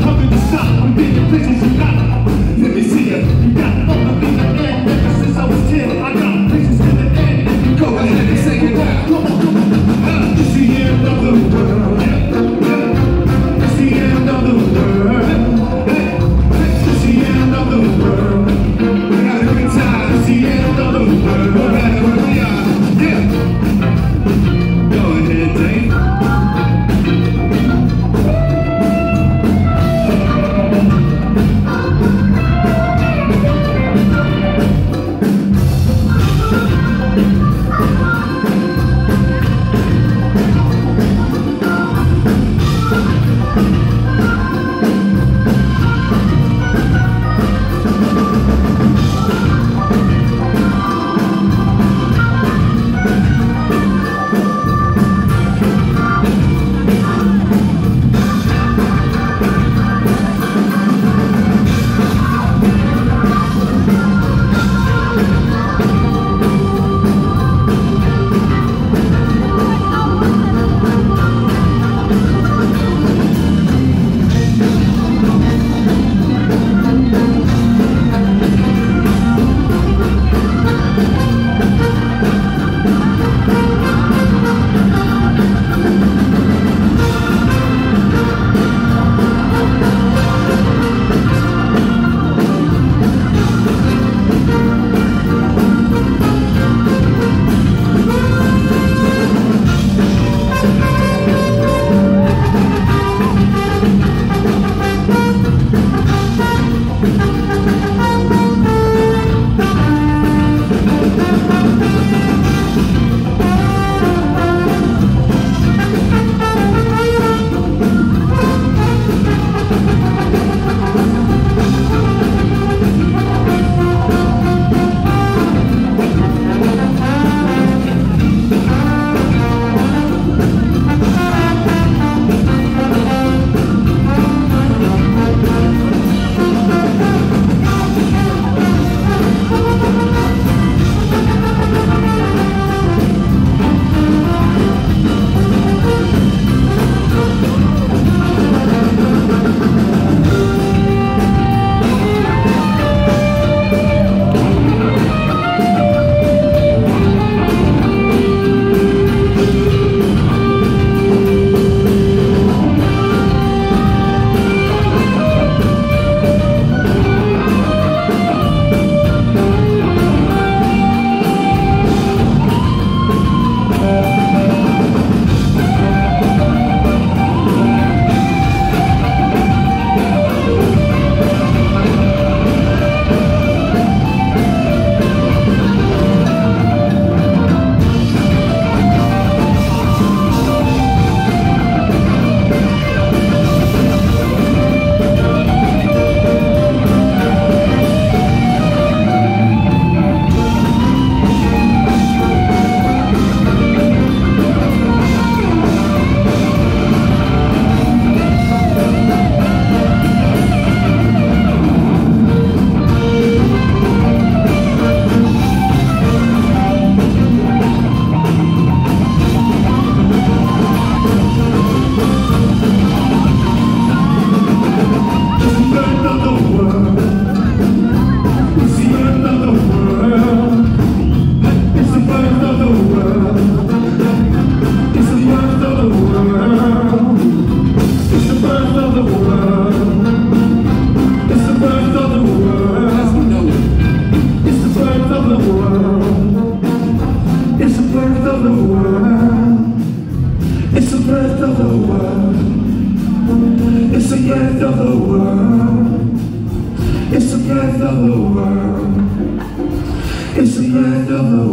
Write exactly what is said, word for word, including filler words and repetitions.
hunger to stop. I'm getting places you got. Let me see ya. You got all the things I had ever since I was ten. I got places in the end. Go ahead and say it now. Come on, come on. It's the end of the world. It's the end of the world. It's the end of the world. We got a good time. It's the end of the world. No matter where we are. Yeah. Go ahead, Dave. end of the world. It's the end of the world. It's the end of the world.